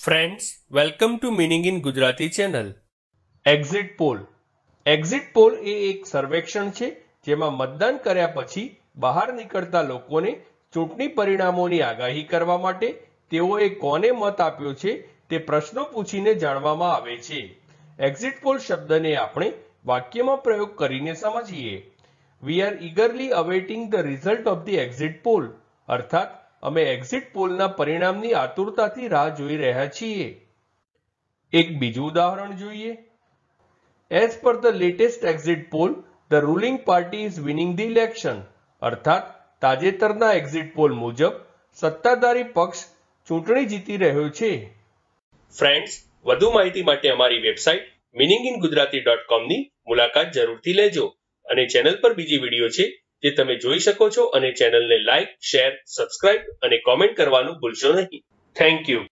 Friends, welcome to Meaning in Gujarati channel. Exit poll. Exit poll એ એક સર્વેક્ષણ છે જેમાં મતદાન કર્યા પછી બહાર નીકળતા લોકોને ચૂંટણી પરિણામોની આગાહી કરવા માટે તેઓએ કોને મત આપ્યો છે તે પ્રશ્નો પૂછીને જાણવામાં આવે છે. એક્ઝિટ પોલ શબ્દને આપણે વાક્યમાં પ્રયોગ કરીને સમજીએ. We are eagerly awaiting the result of the exit poll. અર્થાત અમે એક્ઝિટ પોલના પરિણામની આતુરતાથી રાહ જોઈ રહ્યા છીએ. એક બીજું ઉદાહરણ જોઈએ. As per the latest exit poll, the ruling party is winning the election. અર્થાત તાજેતરના એક્ઝિટ પોલ મુજબ સત્તાધારી પક્ષ ચૂંટણી જીતી રહ્યો છે. ફ્રેન્ડ્સ, વધુ માહિતી માટે અમારી વેબસાઇટ meaninginggujarati.com ની મુલાકાત જરૂરથી લેજો અને ચેનલ પર બીજી વિડીયો છે જે તમે જોઈ શકો છો અને ચેનલને લાઇક, શેર, સબસ્ક્રાઇબ અને કોમેન્ટ કરવાનું ભૂલશો નહીં. Thank you.